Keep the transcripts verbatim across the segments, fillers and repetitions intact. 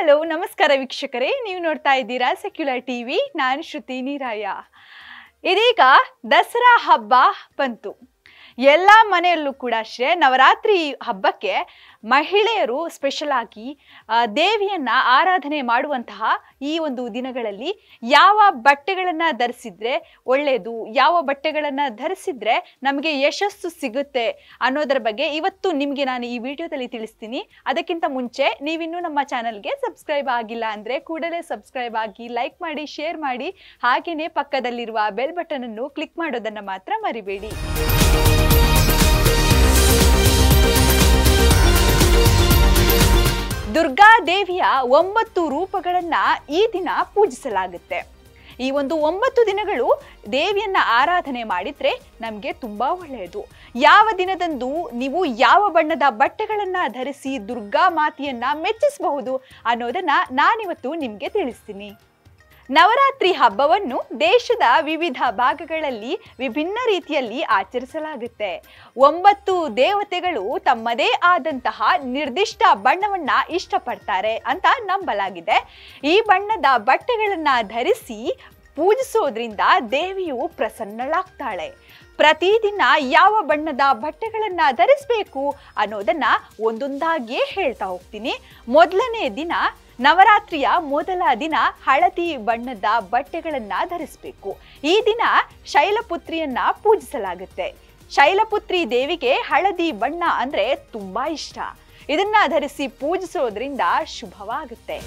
Hello ನಮಸ್ಕಾರ ವೀಕ್ಷಕರೇ, ನೀವು ನೋಡ್ತಾ ಇದ್ದೀರಾ ಸೆಕ್ಯುಲರ್ ಟಿವಿ. ನಾನು ಶ್ರುತಿ ನೀರಾಯ. ಇದೀಗ ದಸರಾ ಹಬ್ಬ ಬಂತು. ಎಲ್ಲ ಮನೆಯಲ್ಲೂ ಕೂಡ ಅಷ್ಟೇ ನವರಾತ್ರಿ ಹಬ್ಬಕ್ಕೆ ಮಹಿಳೆಯರು ಸ್ಪೆಷಲ್ ಆಗಿ ದೇವಿಯನ್ನ ಆರಾಧನೆ ಮಾಡುವಂತಹ ಈ ಒಂದು ದಿನಗಳಲ್ಲಿ ಯಾವ ಬಟ್ಟೆಗಳನ್ನು ಧರಿಸಿದ್ರೆ ಒಳ್ಳೆಯದು, ಯಾವ ಬಟ್ಟೆಗಳನ್ನು ಧರಿಸಿದ್ರೆ ನಮಗೆ ಯಶಸ್ಸು ಸಿಗುತ್ತೆ ಅನ್ನೋದರ ಬಗ್ಗೆ ಇವತ್ತು ನಿಮಗೆ ನಾನು ಈ ವಿಡಿಯೋದಲ್ಲಿ ತಿಳಿಸ್ತೀನಿ. ಅದಕ್ಕಿಂತ ಮುಂಚೆ ನೀವಿನ್ನೂ ನಮ್ಮ ಚಾನಲ್ಗೆ ಸಬ್ಸ್ಕ್ರೈಬ್ ಆಗಿಲ್ಲ ಅಂದರೆ ಕೂಡಲೇ ಸಬ್ಸ್ಕ್ರೈಬ್ ಆಗಿ, ಲೈಕ್ ಮಾಡಿ, ಶೇರ್ ಮಾಡಿ, ಹಾಗೆಯೇ ಪಕ್ಕದಲ್ಲಿರುವ ಬೆಲ್ ಬಟನ್ ಅನ್ನು ಕ್ಲಿಕ್ ಮಾಡೋದನ್ನು ಮಾತ್ರ ಮರಿಬೇಡಿ. ದುರ್ಗಾ ದೇವಿಯ ಒಂಬತ್ತು ರೂಪಗಳನ್ನ ಈ ದಿನ ಪೂಜಿಸಲಾಗುತ್ತೆ. ಈ ಒಂದು ಒಂಬತ್ತು ದಿನಗಳು ದೇವಿಯನ್ನ ಆರಾಧನೆ ಮಾಡಿದ್ರೆ ನಮಗೆ ತುಂಬಾ ಒಳ್ಳೆಯದು. ಯಾವ ದಿನದಂದು ನೀವು ಯಾವ ಬಣ್ಣದ ಬಟ್ಟೆಗಳನ್ನ ಧರಿಸಿ ದುರ್ಗಾ ಮಾತೆಯನ್ನ ಮೆಚ್ಚಿಸಬಹುದು ಅನ್ನೋದನ್ನ ನಾನಿವತ್ತು ನಿಮ್ಗೆ ತಿಳಿಸ್ತೀನಿ. ನವರಾತ್ರಿ ಹಬ್ಬವನ್ನು ದೇಶದ ವಿವಿಧ ಭಾಗಗಳಲ್ಲಿ ವಿಭಿನ್ನ ರೀತಿಯಲ್ಲಿ ಆಚರಿಸಲಾಗುತ್ತೆ. ಒಂಬತ್ತು ದೇವತೆಗಳು ತಮ್ಮದೇ ಆದಂತಹ ನಿರ್ದಿಷ್ಟ ಬಣ್ಣವನ್ನ ಇಷ್ಟಪಡ್ತಾರೆ ಅಂತ ನಂಬಲಾಗಿದೆ. ಈ ಬಣ್ಣದ ಬಟ್ಟೆಗಳನ್ನ ಧರಿಸಿ ಪೂಜಿಸೋದ್ರಿಂದ ದೇವಿಯು ಪ್ರಸನ್ನಳಾಗ್ತಾಳೆ. ಪ್ರತಿದಿನ ಯಾವ ಬಣ್ಣದ ಬಟ್ಟೆಗಳನ್ನ ಧರಿಸಬೇಕು ಅನ್ನೋದನ್ನ ಒಂದೊಂದಾಗಿಯೇ ಹೇಳ್ತಾ ಹೋಗ್ತೀನಿ. ಮೊದಲನೇ ದಿನ, ನವರಾತ್ರಿಯ ಮೊದಲ ದಿನ ಹಳದಿ ಬಣ್ಣದ ಬಟ್ಟೆಗಳನ್ನ ಧರಿಸಬೇಕು. ಈ ದಿನ ಶೈಲಪುತ್ರಿಯನ್ನ ಪೂಜಿಸಲಾಗುತ್ತೆ. ಶೈಲಪುತ್ರಿ ದೇವಿಗೆ ಹಳದಿ ಬಣ್ಣ ಅಂದ್ರೆ ತುಂಬಾ ಇಷ್ಟ. ಇದನ್ನ ಧರಿಸಿ ಪೂಜಿಸೋದ್ರಿಂದ ಶುಭವಾಗುತ್ತೆ.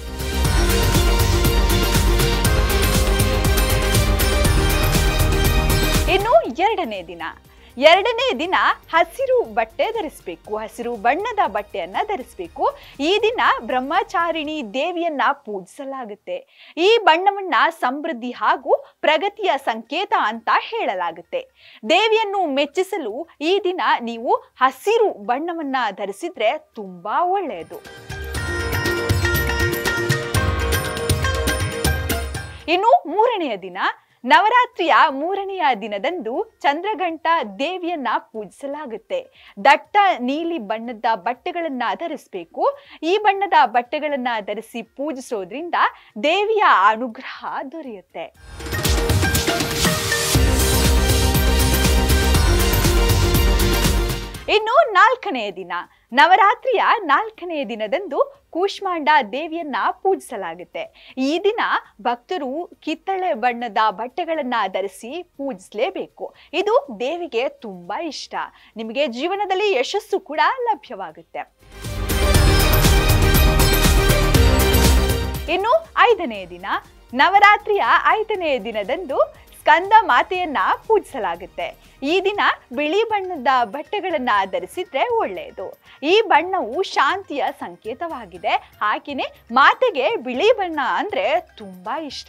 ಇನ್ನು ಎರಡನೇ ದಿನ ಎರಡನೇ ದಿನ ಹಸಿರು ಬಟ್ಟೆ ಧರಿಸಬೇಕು. ಹಸಿರು ಬಣ್ಣದ ಬಟ್ಟೆಯನ್ನ ಧರಿಸಬೇಕು. ಈ ದಿನ ಬ್ರಹ್ಮಚಾರಿಣಿ ದೇವಿಯನ್ನ ಪೂಜಿಸಲಾಗುತ್ತೆ. ಈ ಬಣ್ಣವನ್ನ ಸಮೃದ್ಧಿ ಹಾಗೂ ಪ್ರಗತಿಯ ಸಂಕೇತ ಅಂತ ಹೇಳಲಾಗುತ್ತೆ. ದೇವಿಯನ್ನು ಮೆಚ್ಚಿಸಲು ಈ ದಿನ ನೀವು ಹಸಿರು ಬಣ್ಣವನ್ನ ಧರಿಸಿದ್ರೆ ತುಂಬಾ ಒಳ್ಳೆಯದು. ಇನ್ನು ಮೂರನೆಯ ದಿನ, ನವರಾತ್ರಿಯ ಮೂರನೆಯ ದಿನದಂದು ಚಂದ್ರಘಂಟ ದೇವಿಯನ್ನ ಪೂಜಿಸಲಾಗುತ್ತೆ. ದಟ್ಟ ನೀಲಿ ಬಣ್ಣದ ಬಟ್ಟೆಗಳನ್ನ ಧರಿಸಬೇಕು. ಈ ಬಣ್ಣದ ಬಟ್ಟೆಗಳನ್ನ ಧರಿಸಿ ಪೂಜಿಸೋದ್ರಿಂದ ದೇವಿಯ ಅನುಗ್ರಹ ದೊರೆಯುತ್ತೆ. ಇನ್ನು ನಾಲ್ಕನೆಯ ದಿನ, ನವರಾತ್ರಿಯ ನಾಲ್ಕನೆಯ ದಿನದಂದು ಕೂಷ್ಮಾಂಡ ದೇವಿಯನ್ನ ಪೂಜಿಸಲಾಗುತ್ತೆ. ಈ ದಿನ ಭಕ್ತರು ಕಿತ್ತಳೆ ಬಣ್ಣದ ಬಟ್ಟೆಗಳನ್ನ ಧರಿಸಿ ಪೂಜಿಸಲೇಬೇಕು. ಇದು ದೇವಿಗೆ ತುಂಬಾ ಇಷ್ಟ. ನಿಮಗೆ ಜೀವನದಲ್ಲಿ ಯಶಸ್ಸು ಕೂಡ ಲಭ್ಯವಾಗುತ್ತೆ. ಇನ್ನು ಐದನೆಯ ದಿನ, ನವರಾತ್ರಿಯ ಐದನೆಯ ದಿನದಂದು ಸ್ಕಂದ ಮಾತೆಯನ್ನ ಪೂಜಿಸಲಾಗುತ್ತೆ. ಈ ದಿನ ಬಿಳಿ ಬಣ್ಣದ ಬಟ್ಟೆಗಳನ್ನ ಧರಿಸಿದ್ರೆ ಒಳ್ಳೆಯದು. ಈ ಬಣ್ಣವು ಶಾಂತಿಯ ಸಂಕೇತವಾಗಿದೆ. ಹಾಗೆಯೇ ಮಾತೆಗೆ ಬಿಳಿ ಬಣ್ಣ ಅಂದ್ರೆ ತುಂಬಾ ಇಷ್ಟ.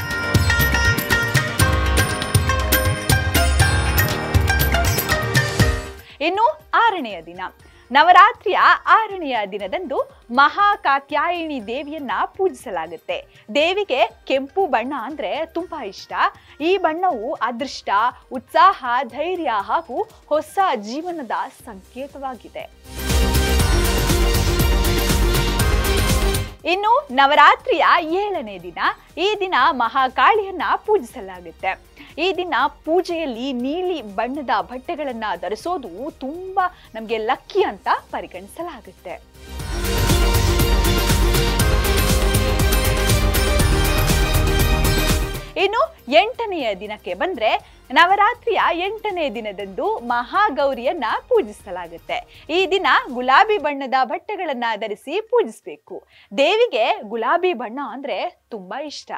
ಇನ್ನು ಆರನೆಯ ದಿನ, ನವರಾತ್ರಿಯ ಆರನೆಯ ದಿನದಂದು ಮಹಾಕಾತ್ಯಾಯಿನಿ ದೇವಿಯನ್ನ ಪೂಜಿಸಲಾಗುತ್ತೆ. ದೇವಿಗೆ ಕೆಂಪು ಬಣ್ಣ ಅಂದ್ರೆ ತುಂಬಾ ಇಷ್ಟ. ಈ ಬಣ್ಣವು ಅದೃಷ್ಟ, ಉತ್ಸಾಹ, ಧೈರ್ಯ ಹಾಗೂ ಹೊಸ ಜೀವನದ ಸಂಕೇತವಾಗಿದೆ. ಇನ್ನು ನವರಾತ್ರಿಯ ಏಳನೇ ದಿನ, ಈ ದಿನ ಮಹಾಕಾಳಿಯನ್ನ ಪೂಜಿಸಲಾಗುತ್ತೆ. ಈ ದಿನ ಪೂಜೆಯಲ್ಲಿ ನೀಲಿ ಬಣ್ಣದ ಬಟ್ಟೆಗಳನ್ನ ಧರಿಸೋದು ತುಂಬಾ ನಮಗೆ ಲಕ್ಕಿ ಅಂತ ಪರಿಗಣಿಸಲಾಗುತ್ತೆ. ಇನ್ನು ಎಂಟನೆಯ ದಿನಕ್ಕೆ ಬಂದ್ರೆ, ನವರಾತ್ರಿಯ ಎಂಟನೇ ದಿನದಂದು ಮಹಾಗೌರಿಯನ್ನ ಪೂಜಿಸಲಾಗುತ್ತೆ. ಈ ದಿನ ಗುಲಾಬಿ ಬಣ್ಣದ ಬಟ್ಟೆಗಳನ್ನ ಧರಿಸಿ ಪೂಜಿಸಬೇಕು. ದೇವಿಗೆ ಗುಲಾಬಿ ಬಣ್ಣ ಅಂದ್ರೆ ತುಂಬಾ ಇಷ್ಟ.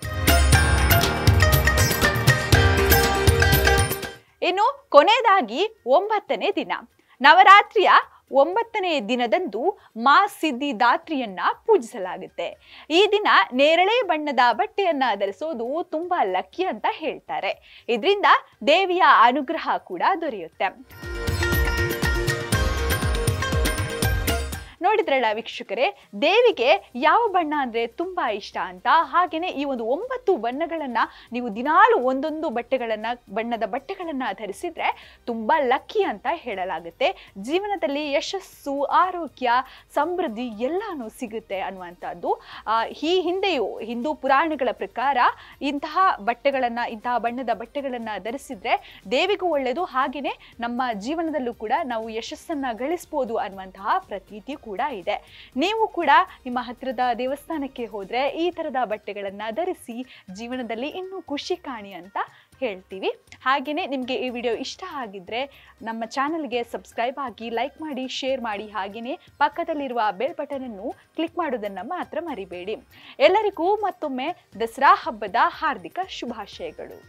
ಇನ್ನು ಕೊನೆಯದಾಗಿ ಒಂಬತ್ತನೇ ದಿನ, ನವರಾತ್ರಿಯ ಒಂಬತ್ತನೇ ದಿನದಂದು ಮಾ ಸಿದ್ಧಿದಾತ್ರಿಯನ್ನ ಪೂಜಿಸಲಾಗುತ್ತೆ. ಈ ದಿನ ನೇರಳೆ ಬಣ್ಣದ ಬಟ್ಟೆಯನ್ನ ಧರಿಸೋದು ತುಂಬಾ ಲಕ್ಕಿ ಅಂತ ಹೇಳ್ತಾರೆ. ಇದರಿಂದ ದೇವಿಯ ಅನುಗ್ರಹ ಕೂಡ ದೊರೆಯುತ್ತೆ. ನೋಡಿದ್ರಲ್ಲ ವೀಕ್ಷಕರೇ, ದೇವಿಗೆ ಯಾವ ಬಣ್ಣ ಅಂದರೆ ತುಂಬ ಇಷ್ಟ ಅಂತ. ಹಾಗೆಯೇ ಈ ಒಂದು ಒಂಬತ್ತು ಬಣ್ಣಗಳನ್ನು ನೀವು ದಿನಾಲು ಒಂದೊಂದು ಬಟ್ಟೆಗಳನ್ನು ಬಣ್ಣದ ಬಟ್ಟೆಗಳನ್ನು ಧರಿಸಿದರೆ ತುಂಬ ಲಕ್ಕಿ ಅಂತ ಹೇಳಲಾಗುತ್ತೆ. ಜೀವನದಲ್ಲಿ ಯಶಸ್ಸು, ಆರೋಗ್ಯ, ಸಮೃದ್ಧಿ ಎಲ್ಲನೂ ಸಿಗುತ್ತೆ ಅನ್ನುವಂಥದ್ದು. ಈ ಹಿಂದೆಯೂ ಹಿಂದೂ ಪುರಾಣಗಳ ಪ್ರಕಾರ ಇಂತಹ ಬಟ್ಟೆಗಳನ್ನು ಇಂತಹ ಬಣ್ಣದ ಬಟ್ಟೆಗಳನ್ನು ಧರಿಸಿದ್ರೆ ದೇವಿಗೂ ಒಳ್ಳೆಯದು, ಹಾಗೆಯೇ ನಮ್ಮ ಜೀವನದಲ್ಲೂ ಕೂಡ ನಾವು ಯಶಸ್ಸನ್ನು ಗಳಿಸ್ಬೋದು ಅನ್ನುವಂತಹ ಪ್ರತೀತಿ ಕೂಡ ಇದೆ. ನೀವು ಕೂಡ ನಿಮ್ಮ ಹತ್ತಿರದ ದೇವಸ್ಥಾನಕ್ಕೆ ಹೋದರೆ ಈ ಥರದ ಬಟ್ಟೆಗಳನ್ನು ಧರಿಸಿ ಜೀವನದಲ್ಲಿ ಇನ್ನೂ ಖುಷಿ ಕಾಣಿ ಅಂತ ಹೇಳ್ತೀವಿ. ಹಾಗೆಯೇ ನಿಮಗೆ ಈ ವಿಡಿಯೋ ಇಷ್ಟ ಆಗಿದ್ದರೆ ನಮ್ಮ ಚಾನಲ್ಗೆ ಸಬ್ಸ್ಕ್ರೈಬ್ ಆಗಿ, ಲೈಕ್ ಮಾಡಿ, ಶೇರ್ ಮಾಡಿ, ಹಾಗೆಯೇ ಪಕ್ಕದಲ್ಲಿರುವ ಬೆಲ್ ಬಟನನ್ನು ಕ್ಲಿಕ್ ಮಾಡೋದನ್ನು ಮಾತ್ರ ಮರಿಬೇಡಿ. ಎಲ್ಲರಿಗೂ ಮತ್ತೊಮ್ಮೆ ದಸರಾ ಹಬ್ಬದ ಹಾರ್ದಿಕ ಶುಭಾಶಯಗಳು.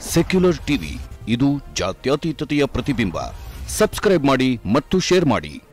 ಸೆಕ್ಯುಲರ್ ಟಿವಿ, ಇದು ಜಾತ್ಯತೀತತೆಯ ಪ್ರತಿಬಿಂಬ. ಸಬ್ಸ್ಕ್ರೈಬ್ ಮಾಡಿ ಮತ್ತು ಶೇರ್ ಮಾಡಿ.